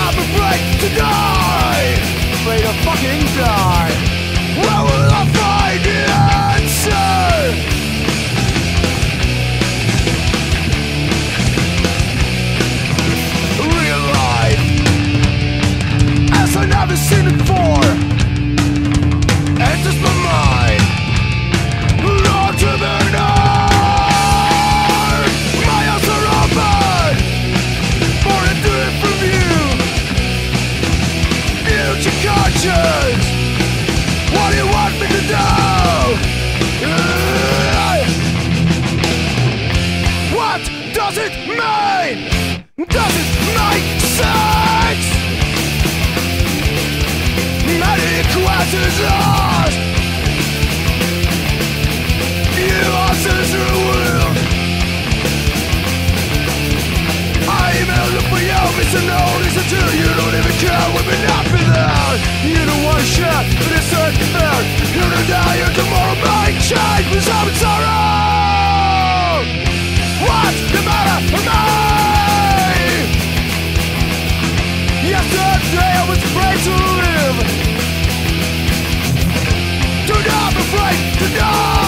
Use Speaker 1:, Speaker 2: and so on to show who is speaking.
Speaker 1: I'm afraid to die. Afraid to fucking die. Where will I find the answer? Real life as I never seen it before enters my mind. Lord to the north, my eyes are open for a different view. Future conscious, what do you want me to do? What does it mean? Does it make sense? Many questions asked, few answers revealed. I emailed look for you, Mr. Notice until you don't even care. We've been happy there. You don't want to share, but it's certain fair. You don't die, your tomorrow might change. But I'm sorrow. What's the matter with me? Yesterday I was afraid to live. Today I'm afraid to die.